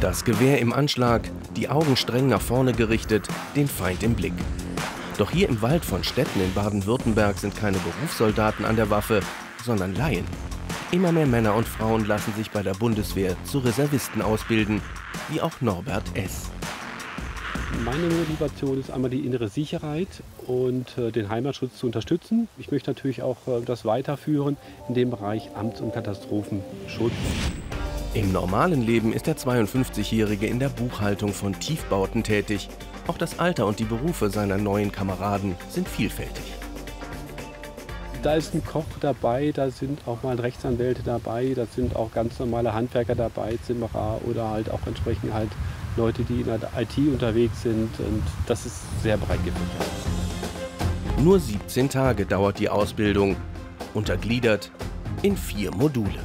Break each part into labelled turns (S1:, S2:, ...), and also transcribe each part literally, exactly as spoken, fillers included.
S1: Das Gewehr im Anschlag, die Augen streng nach vorne gerichtet, den Feind im Blick. Doch hier im Wald von Stetten in Baden-Württemberg sind keine Berufssoldaten an der Waffe, sondern Laien. Immer mehr Männer und Frauen lassen sich bei der Bundeswehr zu Reservisten ausbilden, wie auch Norbert S.
S2: Meine Motivation ist einmal die innere Sicherheit und äh, den Heimatschutz zu unterstützen. Ich möchte natürlich auch äh, das weiterführen in dem Bereich Amts- und Katastrophenschutz.
S1: Im normalen Leben ist der zweiundfünfzigjährige in der Buchhaltung von Tiefbauten tätig. Auch das Alter und die Berufe seiner neuen Kameraden sind vielfältig.
S2: Da ist ein Koch dabei, da sind auch mal Rechtsanwälte dabei, da sind auch ganz normale Handwerker dabei, Zimmerer oder halt auch entsprechend halt Leute, die in der I T unterwegs sind, und das ist sehr breit gefächert.
S1: Nur siebzehn Tage dauert die Ausbildung, untergliedert in vier Module.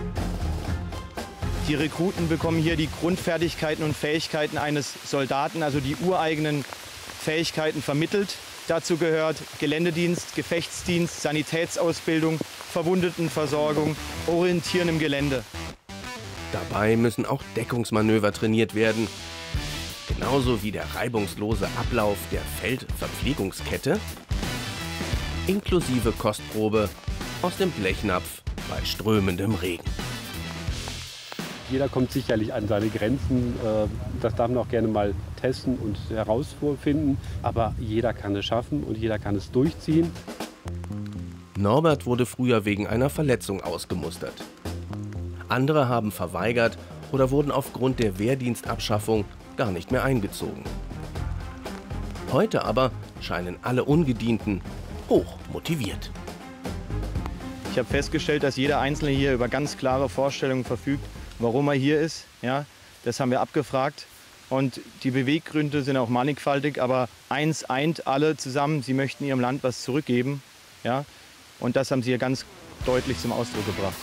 S3: Die Rekruten bekommen hier die Grundfertigkeiten und Fähigkeiten eines Soldaten, also die ureigenen Fähigkeiten vermittelt. Dazu gehört Geländedienst, Gefechtsdienst, Sanitätsausbildung, Verwundetenversorgung, Orientieren im Gelände.
S1: Dabei müssen auch Deckungsmanöver trainiert werden. Genauso wie der reibungslose Ablauf der Feldverpflegungskette, inklusive Kostprobe aus dem Blechnapf bei strömendem Regen.
S2: Jeder kommt sicherlich an seine Grenzen, das darf man auch gerne mal testen und herausfinden, aber jeder kann es schaffen und jeder kann es durchziehen.
S1: Norbert wurde früher wegen einer Verletzung ausgemustert. Andere haben verweigert oder wurden aufgrund der Wehrdienstabschaffung gar nicht mehr eingezogen. Heute aber scheinen alle Ungedienten hoch motiviert.
S3: Ich habe festgestellt, dass jeder Einzelne hier über ganz klare Vorstellungen verfügt, warum er hier ist. Ja, das haben wir abgefragt. Und die Beweggründe sind auch mannigfaltig, aber eins eint alle zusammen: Sie möchten ihrem Land was zurückgeben. Ja, und das haben sie hier ganz deutlich zum Ausdruck gebracht.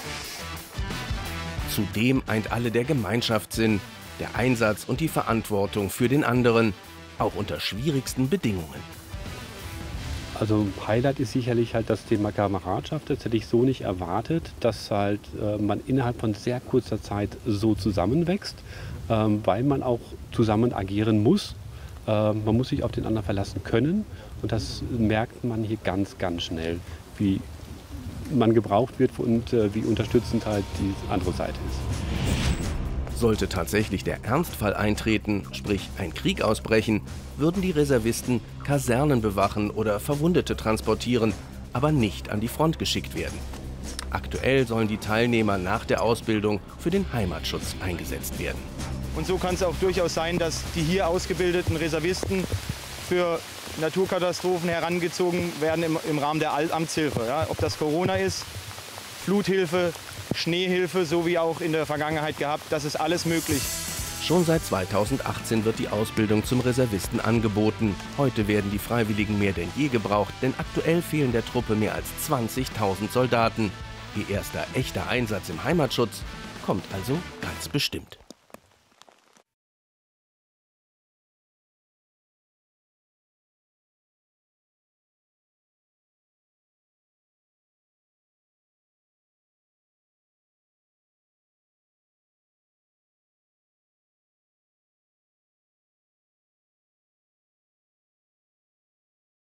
S1: Zudem eint alle der Gemeinschaftssinn, der Einsatz und die Verantwortung für den anderen, auch unter schwierigsten Bedingungen.
S2: Also Highlight ist sicherlich halt das Thema Kameradschaft. Das hätte ich so nicht erwartet, dass halt äh, man innerhalb von sehr kurzer Zeit so zusammenwächst, ähm, weil man auch zusammen agieren muss. Äh, man muss sich auf den anderen verlassen können, und das merkt man hier ganz, ganz schnell, wie man gebraucht wird und äh, wie unterstützend halt die andere Seite ist.
S1: Sollte tatsächlich der Ernstfall eintreten, sprich ein Krieg ausbrechen, würden die Reservisten Kasernen bewachen oder Verwundete transportieren, aber nicht an die Front geschickt werden. Aktuell sollen die Teilnehmer nach der Ausbildung für den Heimatschutz eingesetzt werden.
S3: Und so kann es auch durchaus sein, dass die hier ausgebildeten Reservisten für Naturkatastrophen herangezogen werden im, im Rahmen der Amtshilfe. Ja, ob das Corona ist, Fluthilfe, Schneehilfe, so wie auch in der Vergangenheit gehabt, das ist alles möglich.
S1: Schon seit zweitausendachtzehn wird die Ausbildung zum Reservisten angeboten. Heute werden die Freiwilligen mehr denn je gebraucht, denn aktuell fehlen der Truppe mehr als zwanzigtausend Soldaten. Ihr erster echter Einsatz im Heimatschutz kommt also ganz bestimmt.